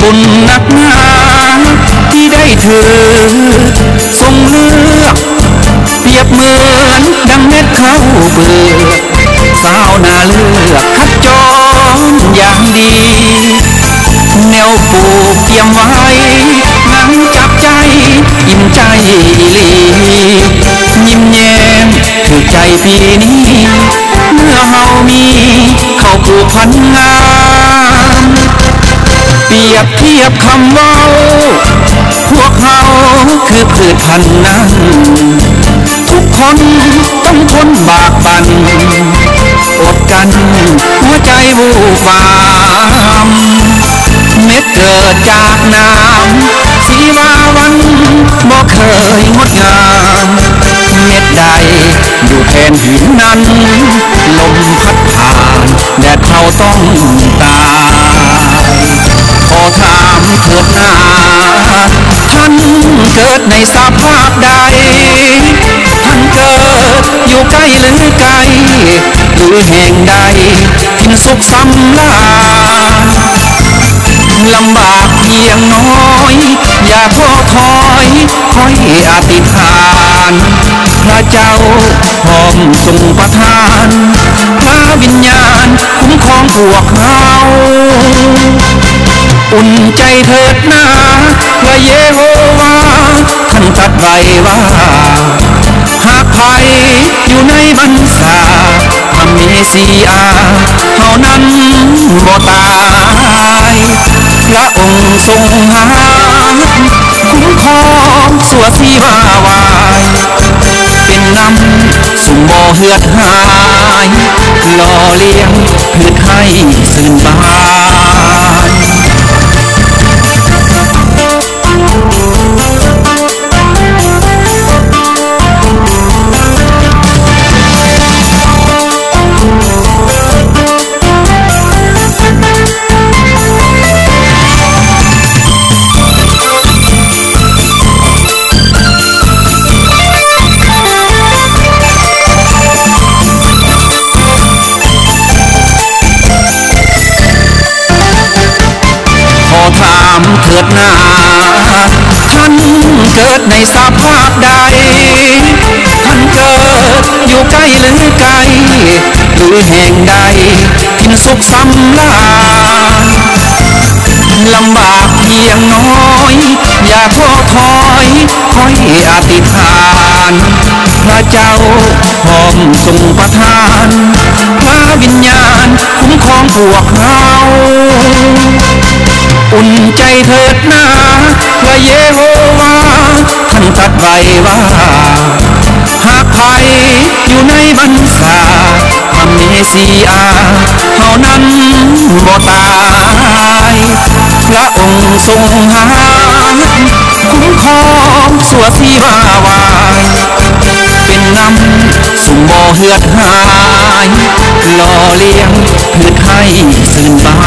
บุญนักหนาที่ได้เธอทรงเลือกเปรียบเหมือนดังเม็ดข้าวเปลือกสาวนาเลือกคัดจรอย่างดีแนวปลูกเตรียมไว้นั่งจับใจอิ่มใจยิ้มแย้มถือใจปีนี้เมื่อเฮามีเข้าปลูกพันธุ์งามเปรียบเทียบคำเว้าพวกเขาคือพืชพันธุ์นั้นทุกคนต้องทนบากบั่นอดกันหัวใจวูบวามเม็ดเกิดจากน้ำสีวาวันบ่เคยงดงามเม็ดใดอยู่แผ่นหินนั้นลมพัดผ่านแดดเผาต้องตายขอถามเถิดนาท่านเกิดในสภาพใดท่านเกิดอยู่ใกล้หรือไกลหรือแห่งใดทินสุขสำราญลำบากเพียงน้อยอย่าท้อถอยคอยอธิษฐานพระเจ้าพร้อมทรงประทานพระวิญญาณคุ้มครองพวกเราอุ่นใจเถิดนาพระเยโฮวาท่านตรัสไว้ว่าหากภัยอยู่ในบรรษาพระเมสสิอาเท่านั้นบ่ตายพระองค์ทรงหาคุ้มครองสัวสีวาวายเป็นนำสุ่มบ่เหือดหายหล่อเลี้ยงพืชให้สื่นบานถามเถิดนาท่านเกิดในสภาพใดท่านเกิดอยู่ใกล้หรือไกลหรือแห่งใดทินสุขสำราญลำบากเพียงน้อยอย่าท้อถอยคอยอธิษฐานพระเจ้าพร้อมทรงประทานพระวิญญาณคุ้มครองพวกเราอุ่นใจเถิดนาพระเยโฮวาท่านตรัสไว้ว่าหากภัยอยู่ในบรรษาพระเมสสิอาเท่านั้นบ่ตายพระองค์ทรงหาคุ้มครองสัวสีวาวายเป็นนำสุ่มบ่เหือดหายหล่อเลี้ยงพืชให้สื่นบาน